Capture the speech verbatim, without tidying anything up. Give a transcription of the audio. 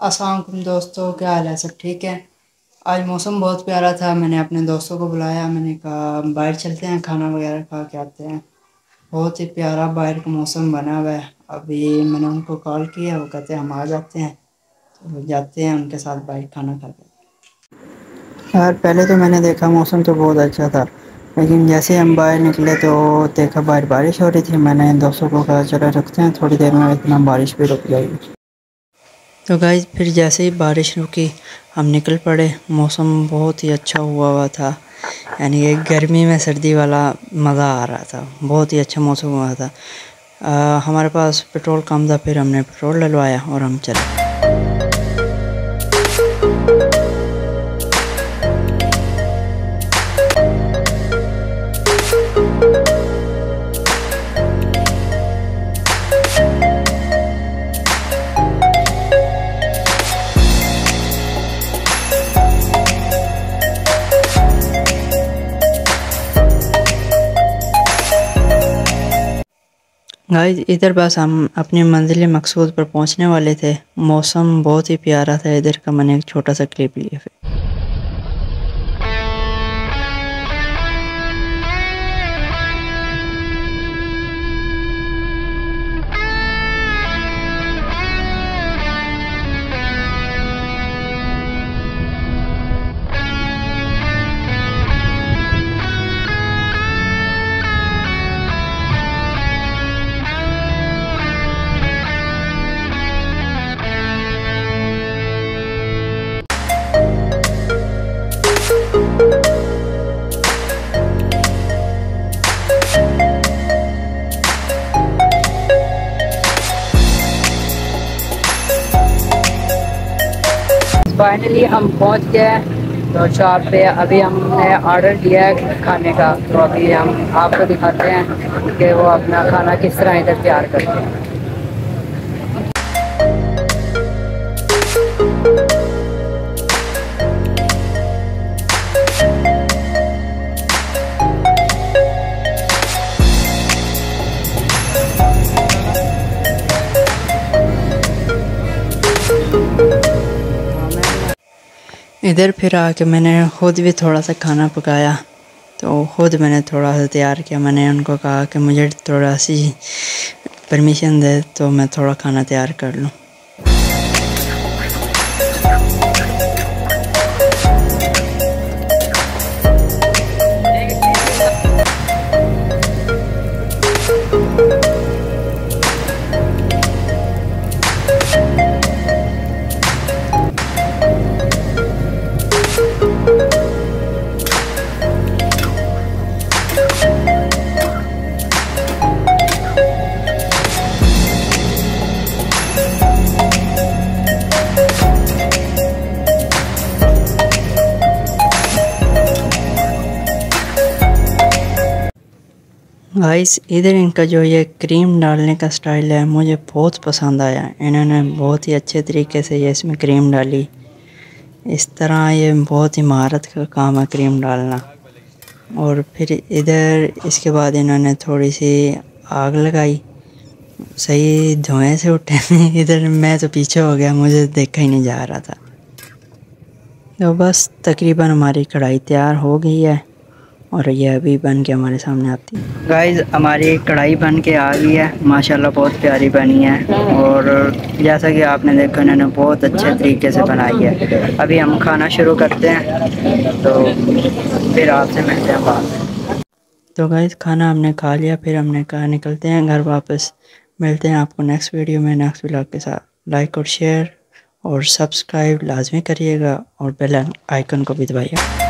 अस्सलाम वालेकुम दोस्तों, क्या हाल है? सब ठीक है। आज मौसम बहुत प्यारा था। मैंने अपने दोस्तों को बुलाया, मैंने कहा बाहर चलते हैं, खाना वगैरह खा के आते हैं। बहुत ही प्यारा बाहर का मौसम बना हुआ है। अभी मैंने उनको कॉल किया, वो कहते हैं हम आ जाते हैं, तो जाते हैं उनके साथ बाहर खाना खा के। यार पहले तो मैंने देखा मौसम तो बहुत अच्छा था, लेकिन जैसे हम बाहर निकले तो देखा बाहर बारिश हो रही थी। मैंने दोस्तों को कहा चलो रुकते हैं, थोड़ी देर में इतना बारिश भी रुक जाएगी। तो गाइस फिर जैसे ही बारिश रुकी हम निकल पड़े। मौसम बहुत ही अच्छा हुआ हुआ था, यानी कि गर्मी में सर्दी वाला मज़ा आ रहा था। बहुत ही अच्छा मौसम हुआ था। आ, हमारे पास पेट्रोल कम था, फिर हमने पेट्रोल डलवाया और हम चले। गाइस इधर बस हम अपनी मंजिल मकसूद पर पहुंचने वाले थे। मौसम बहुत ही प्यारा था इधर का। मैंने एक छोटा सा क्लिप लिया फिर। फाइनली हम पहुंच गए तो शॉप पे। अभी हमने ऑर्डर दिया है खाने का, तो अभी हम आपको दिखाते हैं कि वो अपना खाना किस तरह इधर तैयार करते हैं। इधर फिर आके मैंने खुद भी थोड़ा सा खाना पकाया, तो खुद मैंने थोड़ा सा तैयार किया। मैंने उनको कहा कि मुझे थोड़ा सी परमिशन दे तो मैं थोड़ा खाना तैयार कर लूँ। गाइस इधर इनका जो ये क्रीम डालने का स्टाइल है मुझे बहुत पसंद आया। इन्होंने बहुत ही अच्छे तरीके से ये इसमें क्रीम डाली। इस तरह ये बहुत ही महारत का काम है क्रीम डालना। और फिर इधर इसके बाद इन्होंने थोड़ी सी आग लगाई, सही धुएं से उठे। इधर मैं तो पीछे हो गया, मुझे देखा ही नहीं जा रहा था। तो बस तकरीबन हमारी कढ़ाई तैयार हो गई है और ये अभी बन के हमारे सामने आती है। गाइस हमारी कढ़ाई बन के आ गई है, माशाल्लाह बहुत प्यारी बनी है। और जैसा कि आपने देखा इन्होंने बहुत अच्छे तरीके से बनाई है। अभी हम खाना शुरू करते हैं, तो फिर आपसे मिलते हैं बाद में। तो गाइस खाना हमने खा लिया, फिर हमने कहा निकलते हैं घर वापस। मिलते हैं आपको नेक्स्ट वीडियो में, नेक्स्ट व्लॉग के साथ। लाइक और शेयर और सब्सक्राइब लाजमी करिएगा और बेल आइकन को भी दबाइएगा।